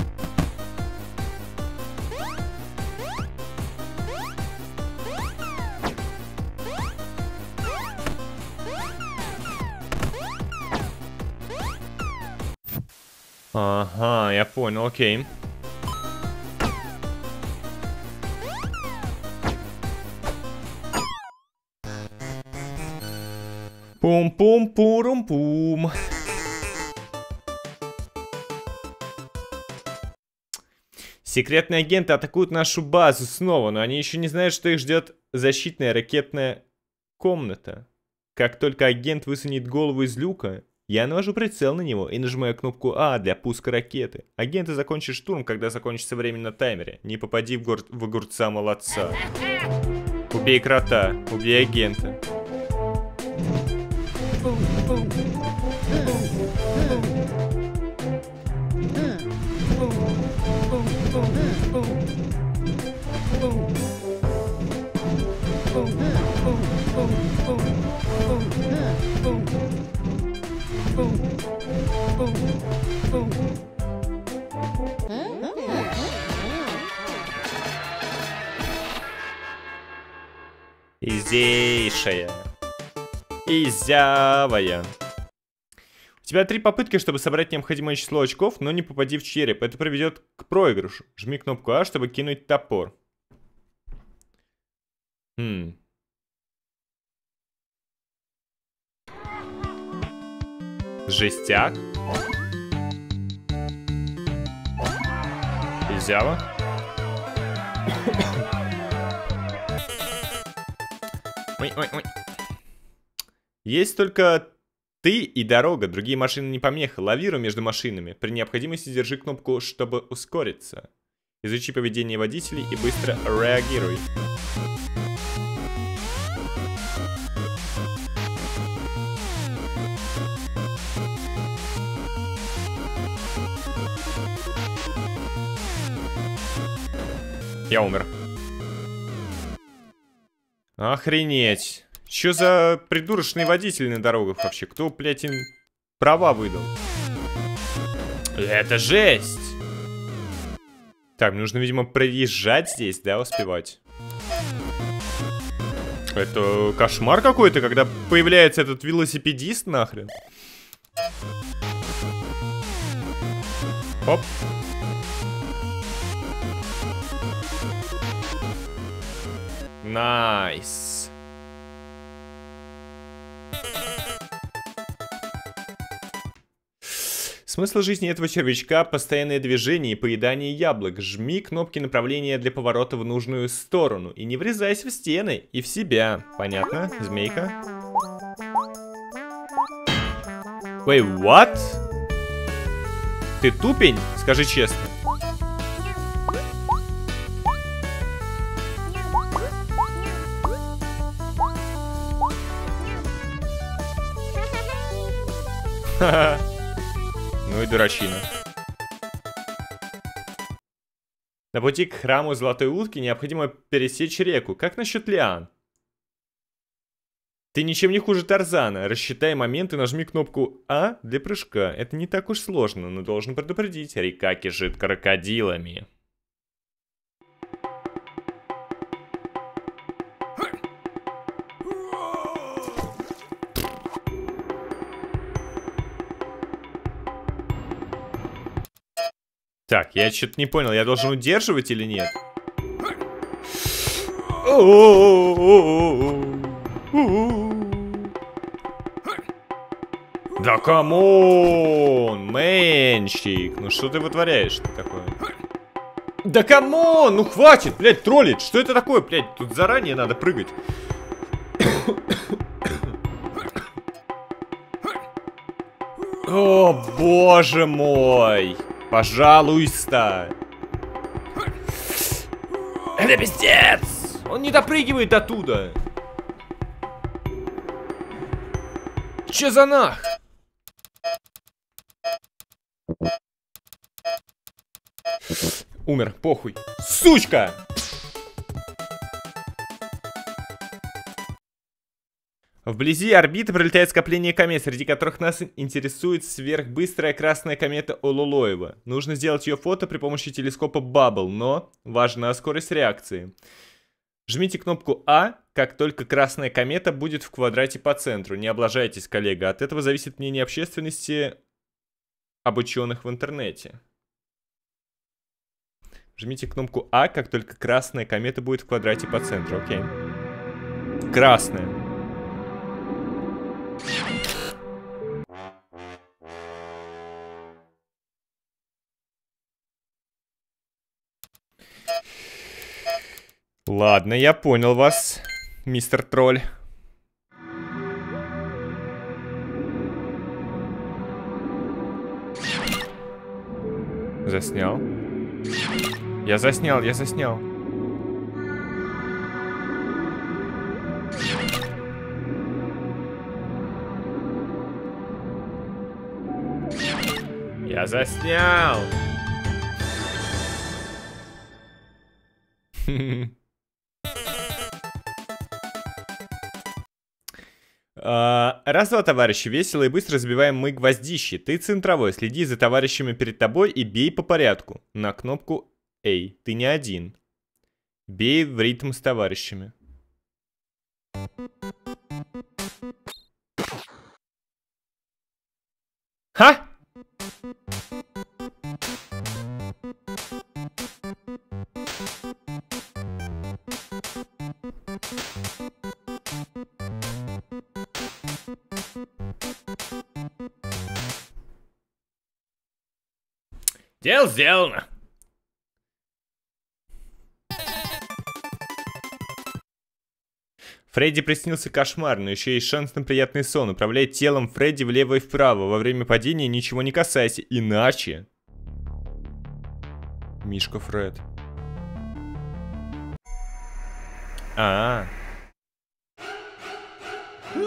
Ага, я понял, окей. Пум-пум-пурум-пум. Секретные агенты атакуют нашу базу снова, но они еще не знают, что их ждет защитная ракетная комната. Как только агент высунет голову из люка, я навожу прицел на него и нажимаю кнопку А для пуска ракеты. Агенты закончат штурм, когда закончится время на таймере. Не попади в, гор... в огурца молодца. Убей крота, убей агента. Изейшая. Изявая. У тебя три попытки, чтобы собрать необходимое число очков, но не попади в череп. Это приведет к проигрышу. Жми кнопку А, чтобы кинуть топор. Хм. Жестяк. Изява. Ой, ой, ой. Есть только ты и дорога, другие машины не помеха. Лавируй между машинами. При необходимости держи кнопку, чтобы ускориться. Изучи поведение водителей и быстро реагируй. Я умер. Охренеть. Чё за придурочные водители на дорогах вообще? Кто, блядь, им права выдал? Это жесть! Так, нужно, видимо, проезжать здесь, да, успевать. Это кошмар какой-то, когда появляется этот велосипедист, нахрен. Оп. Найс. Смысл жизни этого червячка — постоянное движение и поедание яблок. Жми кнопки направления для поворота в нужную сторону. И не врезайся в стены и в себя. Понятно, змейка? Wait, what? Ты тупень? Скажи честно. Ха-ха. Ну и дурачина. На пути к храму Золотой Утки необходимо пересечь реку. Как насчет лиан? Ты ничем не хуже Тарзана. Рассчитай момент и нажми кнопку А для прыжка. Это не так уж сложно, но должен предупредить. Река кишит крокодилами. Так, я что-то не понял, я должен удерживать или нет? Да камон, мэнщик, ну что ты вытворяешь-то такое? Да камон, ну хватит, блядь, троллить, что это такое, блядь, тут заранее надо прыгать. О, боже мой. Пожалуйста. Это пиздец. Он не допрыгивает оттуда. Че за нах? Умер, похуй. Сучка! Вблизи орбиты пролетает скопление комет, среди которых нас интересует сверхбыстрая красная комета Ололоева. Нужно сделать ее фото при помощи телескопа Баббл, но важна скорость реакции. Жмите кнопку А, как только красная комета будет в квадрате по центру. Не облажайтесь, коллега, от этого зависит мнение общественности об ученых в интернете. Жмите кнопку А, как только красная комета будет в квадрате по центру. Окей. Красная. Ладно, я понял вас, мистер Тролль. Заснял. Я заснял, я заснял. Я заснял. Раз-два, товарищи, весело и быстро забиваем мы гвоздище. Ты центровой, следи за товарищами перед тобой и бей по порядку. На кнопку A. Ты не один. Бей в ритм с товарищами. Ха! Дело сделано. Фредди приснился кошмар, но еще есть шанс на приятный сон. Управляй телом Фредди влево и вправо. Во время падения ничего не касайся, иначе... Мишка Фред. А, -а, -а.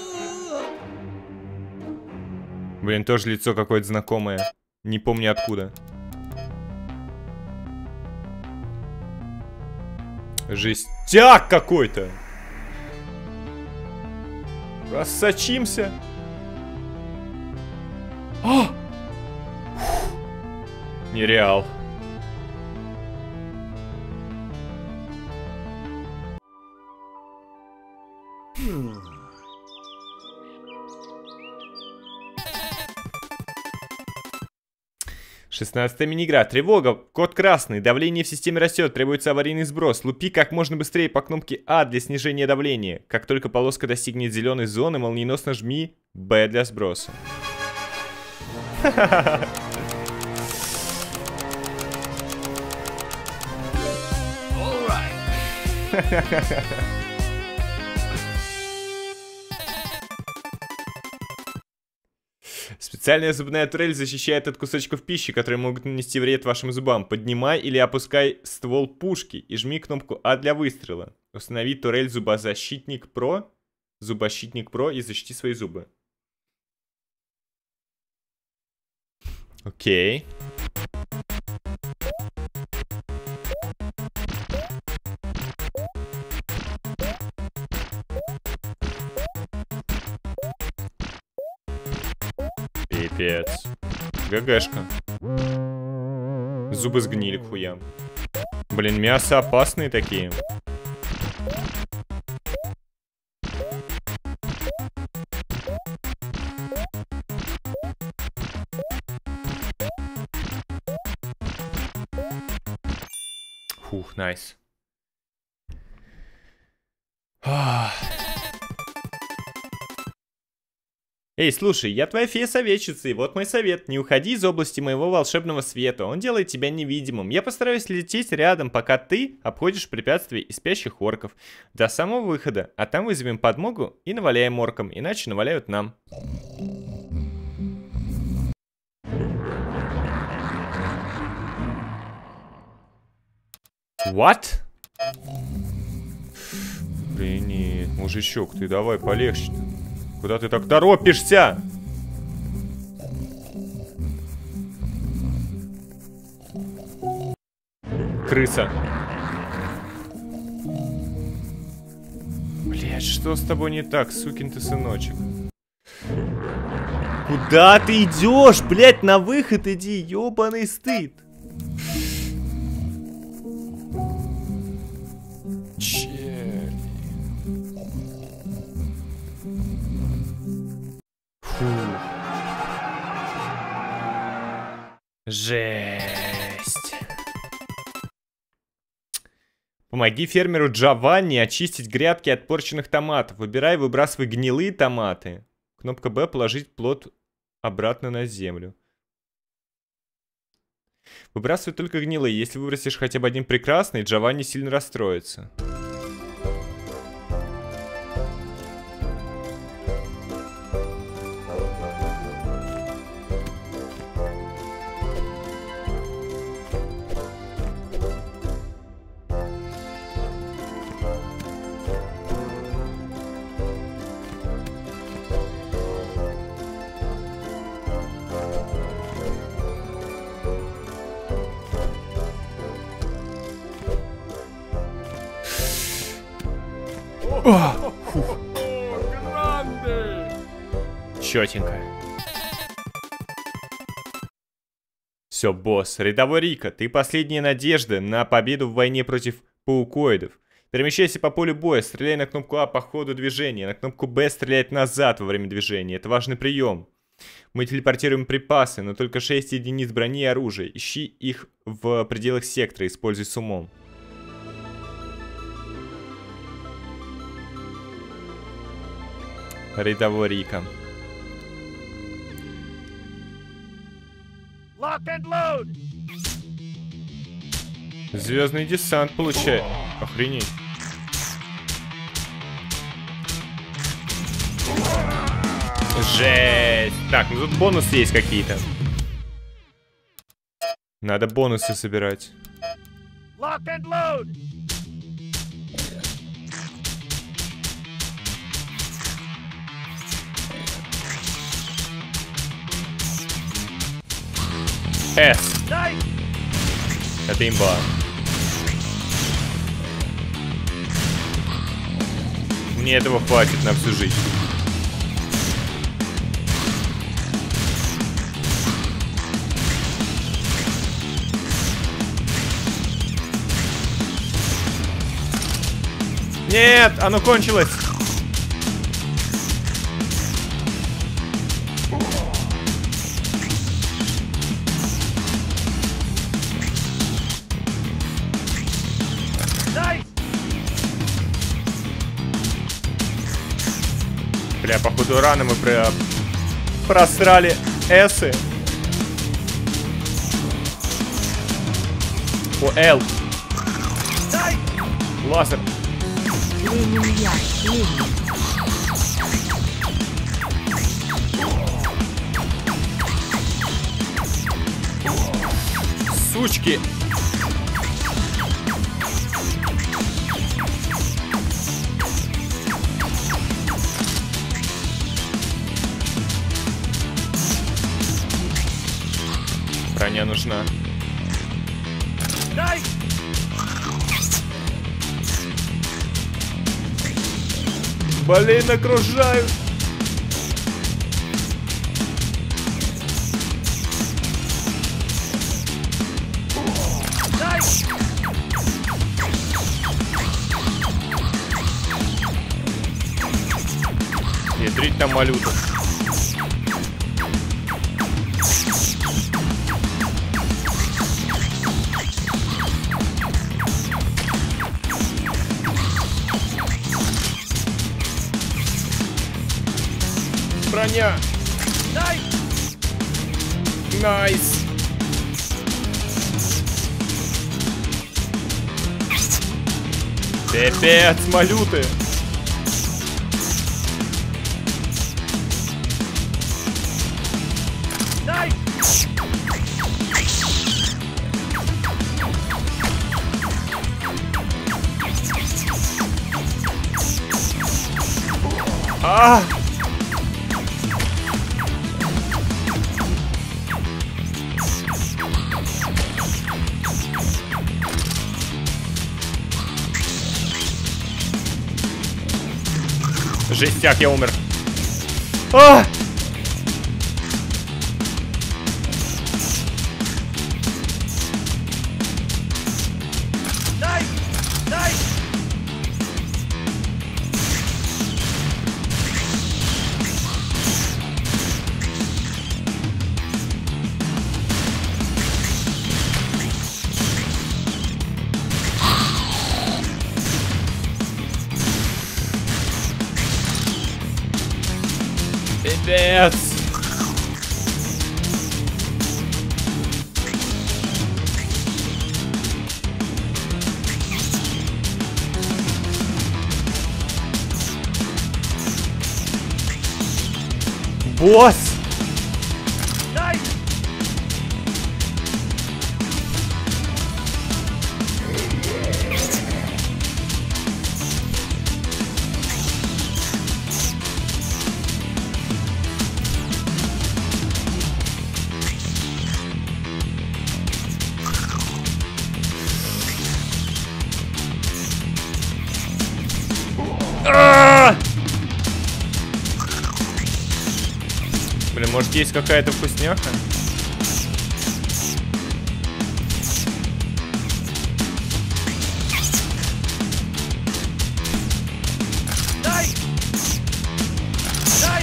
Блин, тоже лицо какое-то знакомое. Не помню откуда. Жестяк какой-то. Рассочимся. А! Нереал. шестнадцатая мини-игра. Тревога. Код красный. Давление в системе растет. Требуется аварийный сброс. Лупи как можно быстрее по кнопке А для снижения давления. Как только полоска достигнет зеленой зоны, молниеносно жми Б для сброса. Специальная зубная турель защищает от кусочков пищи, которые могут нанести вред вашим зубам. Поднимай или опускай ствол пушки и жми кнопку А для выстрела. Установи турель Зубозащитник Про, Зубощитник Про и защити свои зубы. Окей. Пипец. ГГшка. Зубы сгнили к хуям. Блин, мясо опасные такие. Фух, найс. Эй, слушай, я твоя фея-советчица, и вот мой совет. Не уходи из области моего волшебного света, он делает тебя невидимым. Я постараюсь лететь рядом, пока ты обходишь препятствия и спящих орков до самого выхода, а там вызовем подмогу и наваляем оркам, иначе наваляют нам. What? Блин, нет, мужичок, ты давай полегче. Куда ты так торопишься? Крыса. Блять, что с тобой не так, сукин ты сыночек? Куда ты идешь? Блять, на выход иди, ёбаный стыд. Жесть. Помоги фермеру Джованни очистить грядки от порченных томатов. Выбирай, выбрасывай гнилые томаты. Кнопка Б положить плод обратно на землю. Выбрасывай только гнилые. Если выбросишь хотя бы один прекрасный, Джованни сильно расстроится. Чётенько. Все, босс. Рядовой Рика, ты последняя надежда на победу в войне против паукоидов. Перемещайся по полю боя, стреляй на кнопку А по ходу движения, на кнопку Б стрелять назад во время движения. Это важный прием. Мы телепортируем припасы, но только шесть единиц брони и оружия. Ищи их в пределах сектора, используй с умом. Рядовой Рика. Звездный десант получает. Охренеть. Жесть. Так, ну тут бонусы есть какие-то. Надо бонусы собирать. С. Это имба. Мне этого хватит на всю жизнь. Нет, оно кончилось. Бля, походу рано мы про... просрали эсы. О, Л. Лазер. Сучки. Броня нужна. Блин, окружаю. Ядрить там малюток. Броня. Найс. Пипец, малюты. А! Жестяк, я умер. А! Дай! Дай! Пипец. Босс. Дай! А! Блин, может есть какая-то вкусняха? Дай! Дай!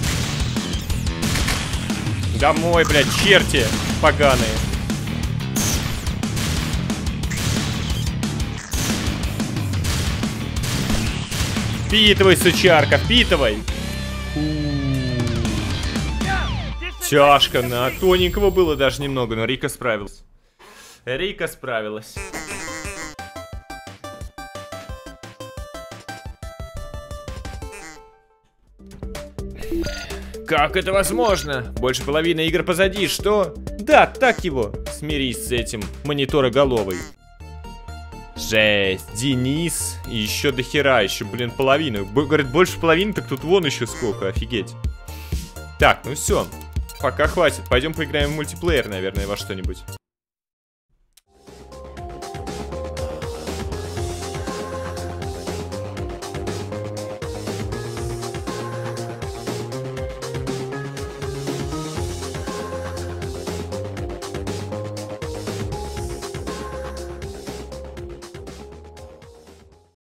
Домой, блядь, черти поганые. Впитывай, сучарка, впитывай. Тяжко, на тоненького было даже немного, но Рика справилась. Рика справилась. Как это возможно? Больше половины игр позади, что? Да, так его. Смирись с этим, монитороголовый. Жесть, Денис и еще до хера, еще, блин, половину. Говорит, больше половины, так тут вон еще сколько, офигеть. Так, ну все. пока хватит. Пойдем поиграем в мультиплеер, наверное, во что-нибудь.